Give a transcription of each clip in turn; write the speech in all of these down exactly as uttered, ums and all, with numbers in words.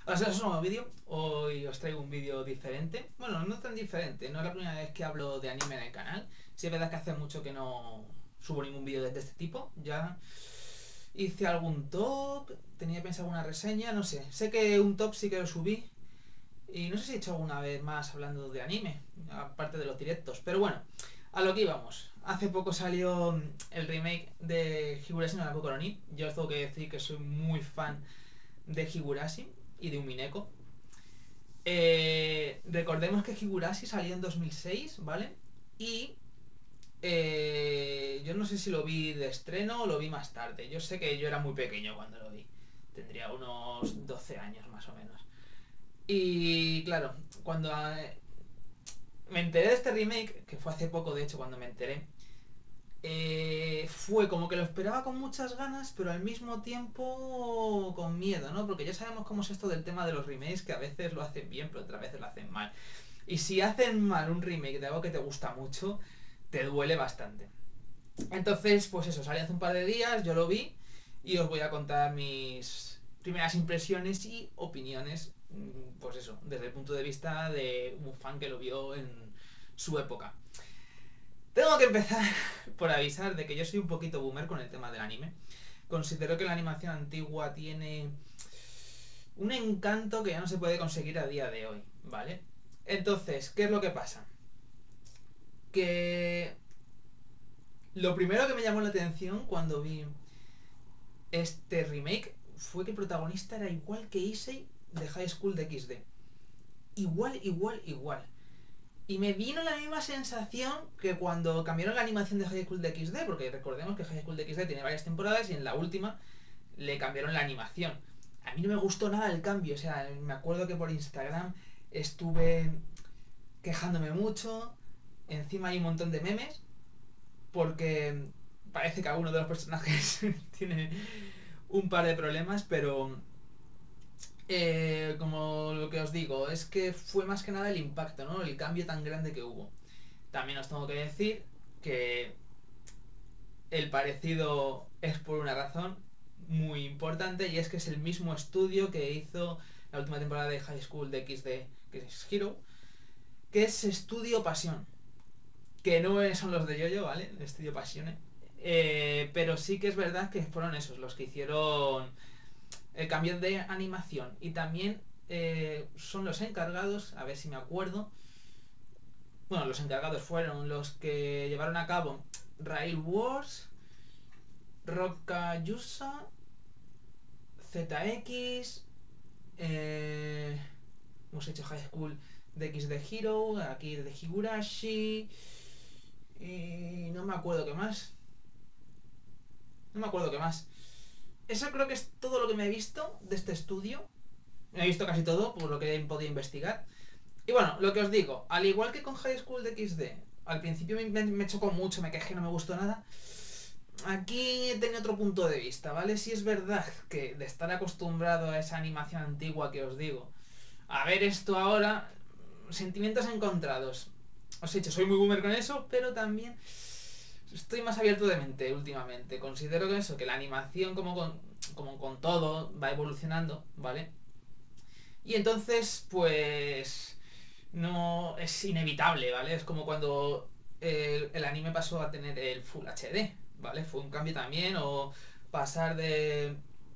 O sea, es un nuevo vídeo. Hoy os traigo un vídeo diferente. Bueno, no tan diferente. No es la primera vez que hablo de anime en el canal. Sí es verdad que hace mucho que no subo ningún vídeo de este tipo. Ya hice algún top, tenía pensado alguna reseña, no sé. Sé que un top sí que lo subí. Y no sé si he hecho alguna vez más hablando de anime, aparte de los directos. Pero bueno, a lo que íbamos. Hace poco salió el remake de Higurashi no Naruto Koronin. Yo os tengo que decir que soy muy fan de Higurashi y de Umineko. Eh, recordemos que Higurashi salió en dos mil seis, ¿vale? Y eh, yo no sé si lo vi de estreno o lo vi más tarde. Yo sé que yo era muy pequeño cuando lo vi. Tendría unos doce años más o menos. Y claro, cuando eh, me enteré de este remake, que fue hace poco de hecho cuando me enteré, eh, fue como que lo esperaba con muchas ganas, pero al mismo tiempo con miedo, ¿no? Porque ya sabemos cómo es esto del tema de los remakes, que a veces lo hacen bien, pero otras veces lo hacen mal. Y si hacen mal un remake de algo que te gusta mucho, te duele bastante. Entonces, pues eso, salió hace un par de días, yo lo vi y os voy a contar mis primeras impresiones y opiniones, pues eso, desde el punto de vista de un fan que lo vio en su época. Tengo que empezar por avisar de que yo soy un poquito boomer con el tema del anime. Considero que la animación antigua tiene un encanto que ya no se puede conseguir a día de hoy, ¿vale? Entonces, ¿qué es lo que pasa? Que lo primero que me llamó la atención cuando vi este remake fue que el protagonista era igual que Issei de High School de equis de. Igual, igual, igual. Y me vino la misma sensación que cuando cambiaron la animación de High School de equis de, porque recordemos que High School de equis de tiene varias temporadas y en la última le cambiaron la animación. A mí no me gustó nada el cambio, o sea, me acuerdo que por Instagram estuve quejándome mucho, encima hay un montón de memes, porque parece que alguno de los personajes tiene un par de problemas, pero eh, como lo que os digo, es que fue más que nada el impacto, ¿no? El cambio tan grande que hubo. También os tengo que decir que el parecido es por una razón muy importante, y es que es el mismo estudio que hizo la última temporada de High School de equis de, que es Hero, que es Estudio Pasión, que no son los de Yoyo, ¿vale? El Estudio Pasione. Eh, pero sí que es verdad que fueron esos los que hicieron el cambio de animación, y también eh, son los encargados, a ver si me acuerdo, bueno, los encargados fueron los que llevaron a cabo Rail Wars, Rockayusa, Z X, eh, hemos hecho High School de X de Hero, aquí de Higurashi, y no me acuerdo qué más. No me acuerdo qué más. Eso creo que es todo lo que me he visto de este estudio. Me he visto casi todo, por lo que he podido investigar. Y bueno, lo que os digo, al igual que con High School de equis de, al principio me, me, me chocó mucho, me quejé, no me gustó nada. Aquí tenía otro punto de vista, ¿vale? Si es verdad que de estar acostumbrado a esa animación antigua que os digo, a ver esto ahora, sentimientos encontrados. Os he dicho, soy muy boomer con eso, pero también estoy más abierto de mente últimamente. Considero que eso, que la animación como con, como con todo va evolucionando, ¿vale? Y entonces, pues no es inevitable, ¿vale? Es como cuando el, el anime pasó a tener el Full H D, ¿vale? Fue un cambio también, o pasar de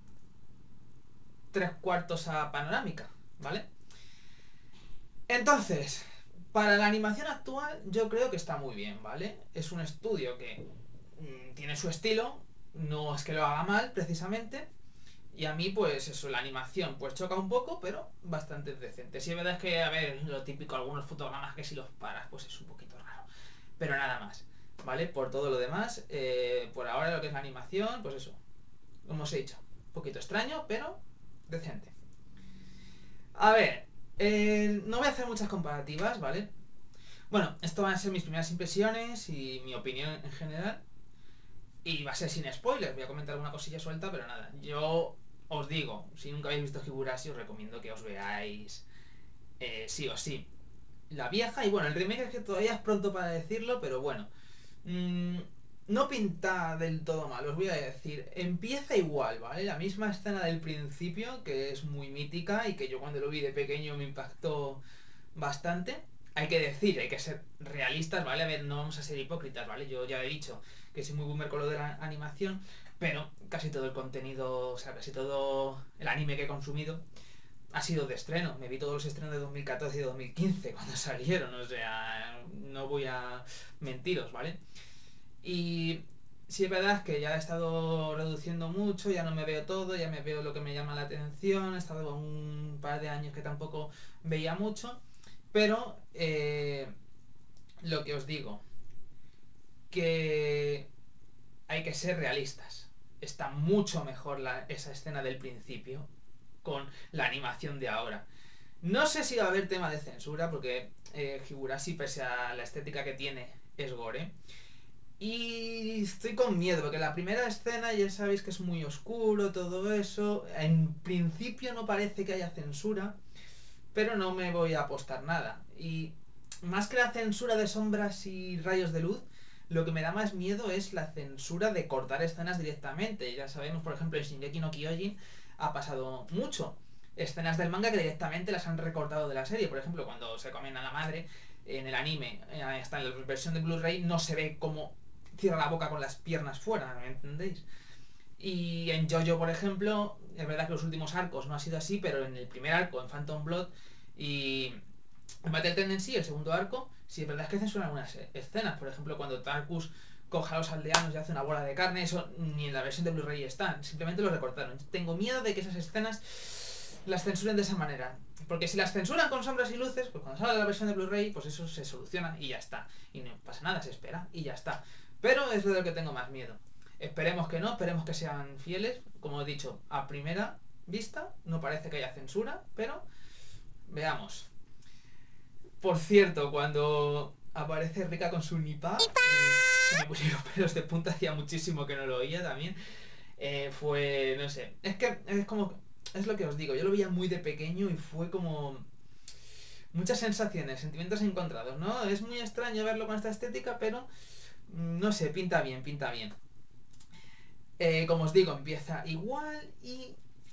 tres cuartos a panorámica, ¿vale? Entonces, para la animación actual yo creo que está muy bien, ¿vale? Es un estudio que mmm, tiene su estilo, no es que lo haga mal precisamente, y a mí pues eso, la animación pues choca un poco, pero bastante decente. Si es verdad que, a ver, lo típico, algunos fotogramas que si los paras pues es un poquito raro, pero nada más, ¿vale? Por todo lo demás, eh, por ahora lo que es la animación, pues eso, como os he dicho, un poquito extraño, pero decente. A ver, eh, no voy a hacer muchas comparativas, ¿vale? Bueno, esto van a ser mis primeras impresiones y mi opinión en general. Y va a ser sin spoilers, voy a comentar alguna cosilla suelta, pero nada. Yo os digo, si nunca habéis visto Higurashi, os recomiendo que os veáis eh, sí o sí la vieja. Y bueno, el remake es que todavía es pronto para decirlo, pero bueno. Mmm, no pinta del todo mal, os voy a decir. Empieza igual, ¿vale? La misma escena del principio, que es muy mítica y que yo cuando lo vi de pequeño me impactó bastante. Hay que decir, hay que ser realistas, ¿vale? A ver, no vamos a ser hipócritas, ¿vale? Yo ya he dicho que soy muy boomer con lo de la animación, pero casi todo el contenido, o sea, casi todo el anime que he consumido ha sido de estreno. Me vi todos los estrenos de dos mil catorce y dos mil quince cuando salieron, o sea, no voy a mentiros, ¿vale? Y sí es verdad que ya he estado reduciendo mucho, ya no me veo todo, ya me veo lo que me llama la atención, he estado un par de años que tampoco veía mucho, pero eh, lo que os digo, que hay que ser realistas. Está mucho mejor la, esa escena del principio con la animación de ahora. No sé si va a haber tema de censura, porque eh, Higurashi, pese a la estética que tiene, es gore. Y estoy con miedo, porque la primera escena ya sabéis que es muy oscuro, todo eso. En principio no parece que haya censura, pero no me voy a apostar nada. Y más que la censura de sombras y rayos de luz, lo que me da más miedo es la censura de cortar escenas directamente. Ya sabemos, por ejemplo, en Shingeki no Kyojin ha pasado mucho. Escenas del manga que directamente las han recortado de la serie. Por ejemplo, cuando se comen a la madre en el anime, hasta en la versión de Blu-ray, no se ve cómo cierra la boca con las piernas fuera, ¿me entendéis? Y en JoJo, por ejemplo, es verdad que los últimos arcos no ha sido así, pero en el primer arco, en Phantom Blood y en Battle Tendency, el segundo arco, sí es verdad que censuran algunas escenas. Por ejemplo, cuando Tarkus coja a los aldeanos y hace una bola de carne, eso ni en la versión de Blu-ray está, simplemente lo recortaron. Tengo miedo de que esas escenas las censuren de esa manera. Porque si las censuran con sombras y luces, pues cuando salga la versión de Blu-ray, pues eso se soluciona y ya está. Y no pasa nada, se espera y ya está. Pero es de lo que tengo más miedo. Esperemos que no, esperemos que sean fieles. Como he dicho, a primera vista no parece que haya censura, pero veamos. Por cierto, cuando aparece Rika con su nipa, eh, se me pusieron pelos de punta, hacía muchísimo que no lo oía también. Eh, fue, no sé, es que es como, es lo que os digo, yo lo veía muy de pequeño y fue como muchas sensaciones, sentimientos encontrados, ¿no? Es muy extraño verlo con esta estética, pero no sé, pinta bien, pinta bien. Eh, como os digo, empieza igual y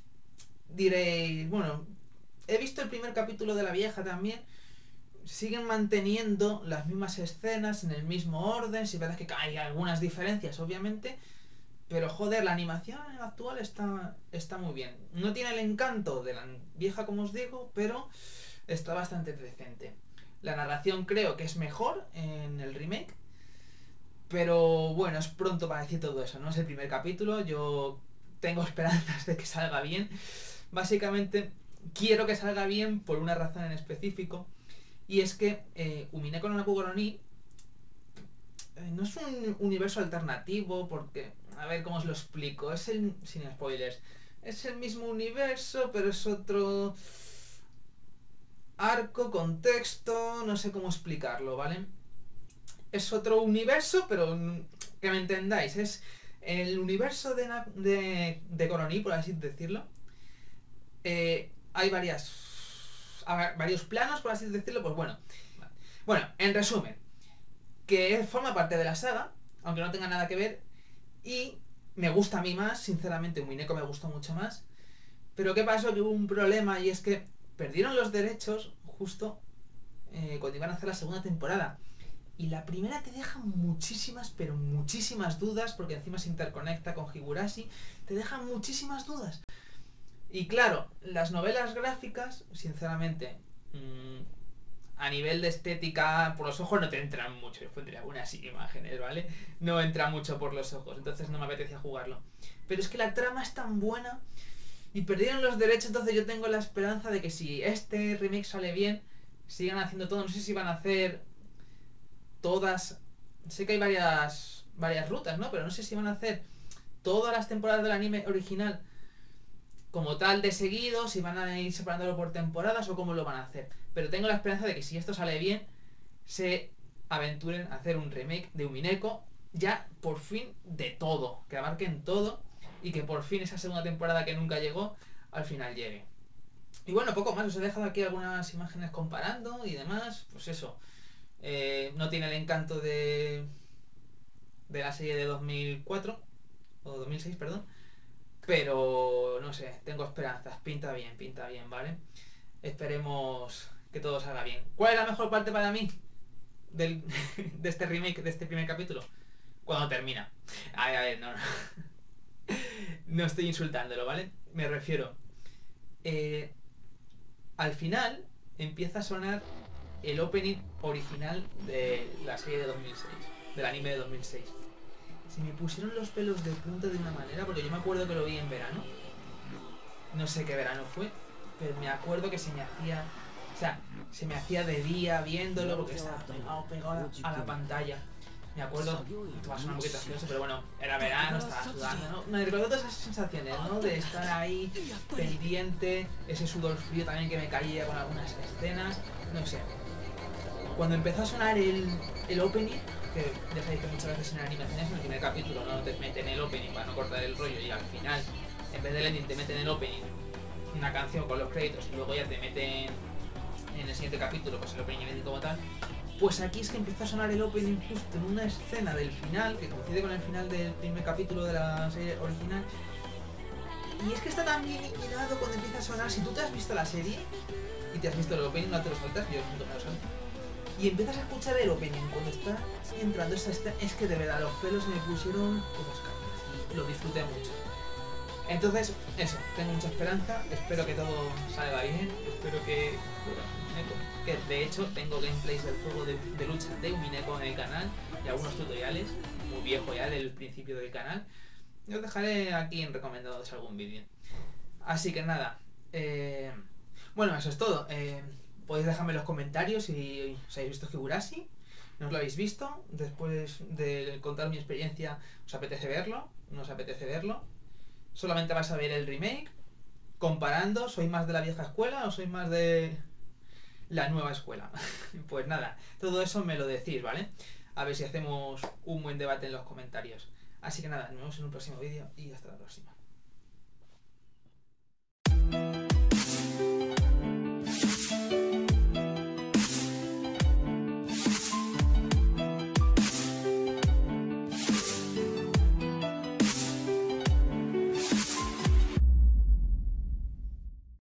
diréis, bueno, he visto el primer capítulo de la vieja también. Siguen manteniendo las mismas escenas en el mismo orden. Si verdad que hay algunas diferencias, obviamente. Pero joder, la animación actual está, está muy bien. No tiene el encanto de la vieja, como os digo, pero está bastante decente. La narración creo que es mejor en el remake. Pero bueno, es pronto para decir todo eso, ¿no? Es el primer capítulo. Yo tengo esperanzas de que salga bien. Básicamente, quiero que salga bien por una razón en específico. Y es que eh, Umineko no Nakugoroni eh, no es un universo alternativo porque, a ver cómo os lo explico, es el, sin spoilers, es el mismo universo pero es otro arco, contexto, no sé cómo explicarlo, ¿vale? Es otro universo pero que me entendáis, es el universo de, de, de Goroni, por así decirlo. Eh, hay varias a ver, varios planos, por así decirlo, pues bueno. Bueno, en resumen, que forma parte de la saga, aunque no tenga nada que ver, y me gusta a mí más, sinceramente, Umineko me gustó mucho más. Pero ¿qué pasó? Que hubo un problema y es que perdieron los derechos justo eh, cuando iban a hacer la segunda temporada. Y la primera te deja muchísimas, pero muchísimas dudas, porque encima se interconecta con Higurashi, te deja muchísimas dudas. Y claro, las novelas gráficas, sinceramente, mmm, a nivel de estética, por los ojos no te entran mucho. Yo pondría algunas imágenes, ¿vale? No entra mucho por los ojos, entonces no me apetecía jugarlo. Pero es que la trama es tan buena y perdieron los derechos, entonces yo tengo la esperanza de que si este remake sale bien, sigan haciendo todo. No sé si van a hacer todas... Sé que hay varias, varias rutas, ¿no? Pero no sé si van a hacer todas las temporadas del anime original como tal de seguido, si van a ir separándolo por temporadas o cómo lo van a hacer. Pero tengo la esperanza de que si esto sale bien, se aventuren a hacer un remake de Umineko, ya por fin de todo, que abarquen todo y que por fin esa segunda temporada que nunca llegó, al final llegue. Y bueno, poco más, os he dejado aquí algunas imágenes comparando y demás, pues eso, eh, no tiene el encanto de de la serie de dos mil cuatro, o dos mil seis, perdón. Pero, no sé, tengo esperanzas. Pinta bien, pinta bien, ¿vale? Esperemos que todo salga bien. ¿Cuál es la mejor parte para mí del, de este remake, de este primer capítulo? Cuando termina. A ver, a ver, no, no. No estoy insultándolo, ¿vale? Me refiero. Eh, al final empieza a sonar el opening original de la serie de dos mil seis, del anime de dos mil seis. Se me pusieron los pelos de punta de una manera, porque yo me acuerdo que lo vi en verano. No sé qué verano fue, pero me acuerdo que se me hacía... O sea, se me hacía de día viéndolo porque estaba pegado, pegado a la pantalla. Me acuerdo, esto va a sonar un poquito asqueroso, pero bueno, era verano, estaba sudando, ¿no? Me recuerdo todas esas sensaciones, ¿no? De estar ahí, pendiente, ese sudor frío también que me caía con algunas escenas, no sé. Cuando empezó a sonar el, el opening, que ya sabéis que muchas veces en animaciones en el primer capítulo no te meten el opening para no cortar el rollo y al final, en vez del ending, te meten el opening, una canción con los créditos y luego ya te meten en el siguiente capítulo pues el opening y el ending como tal. Pues aquí es que empieza a sonar el opening justo en una escena del final, que coincide con el final del primer capítulo de la serie original. Y es que está tan bien iluminado cuando empieza a sonar. Si tú te has visto la serie y te has visto el opening, no te lo saltas, yo no me lo salto. Y empiezas a escuchar el opening cuando está entrando esa escena, es que de verdad los pelos se me pusieron como escarpias y lo disfruté mucho. Entonces, eso, tengo mucha esperanza, espero que todo salga bien, espero que... que de hecho tengo gameplays del juego de, de lucha de Umineko en el canal y algunos tutoriales, muy viejo ya del principio del canal. Y os dejaré aquí en recomendados algún vídeo. Así que nada, eh, bueno, eso es todo. Eh, podéis dejarme en los comentarios si os habéis visto Higurashi, no os lo habéis visto, después de contar mi experiencia, ¿os apetece verlo? ¿No os apetece verlo? Solamente vais a ver el remake, comparando, ¿sois más de la vieja escuela o sois más de la nueva escuela? Pues nada, todo eso me lo decís, ¿vale? A ver si hacemos un buen debate en los comentarios. Así que nada, nos vemos en un próximo vídeo y hasta la próxima.